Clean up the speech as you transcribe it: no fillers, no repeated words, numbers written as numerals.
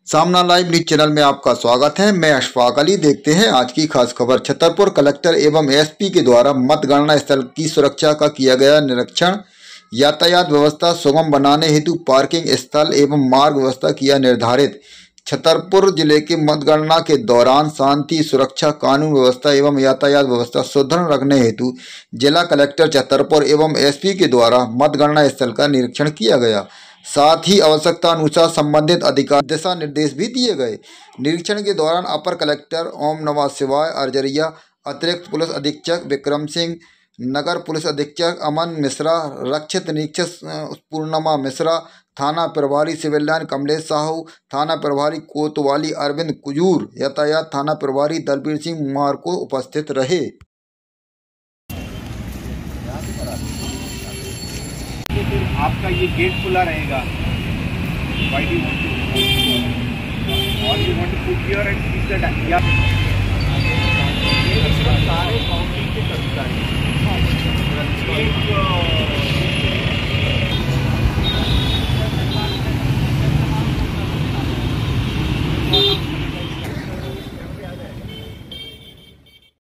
सामना live news channel में आपका स्वागत है। मैं अशफाक अली। देखते हैं आज की खास खबर। छतरपुर कलेक्टर एवं एसपी के द्वारा मतगणना स्थल की सुरक्षा का किया गया निरीक्षण। यातायात व्यवस्था सुगम बनाने हेतु पार्किंग स्थल एवं मार्ग व्यवस्था किया निर्धारित। छतरपुर जिले के मतगणना के दौरान शांति, सुरक्षा, कानून व्यवस्था एवं यातायात व्यवस्था सुदृढ़ रखने हेतु जिला कलेक्टर छतरपुर एवं एसपी के द्वारा मतगणना स्थल का निरीक्षण किया गया। साथ ही आवश्यकता अनुसार संबंधित अधिकार दिशा निर्देश भी दिए गए। निरीक्षण के दौरान अपर कलेक्टर ओम नमः शिवाय अरजरिया, अतिरिक्त पुलिस अधीक्षक विक्रम सिंह, नगर पुलिस अधीक्षक अमन मिश्रा, रक्षित निरीक्षक पूर्णिमा मिश्रा, थाना प्रभारी सिविल लाइन कमलेश साहू, थाना प्रभारी कोतवाली अरविंद कुजूर, यातायात थाना प्रभारी दलबीर सिंह मार्को उपस्थित रहे। आपका ये गेट खुला रहेगा। Why do you want to? Or you want to put here and keep the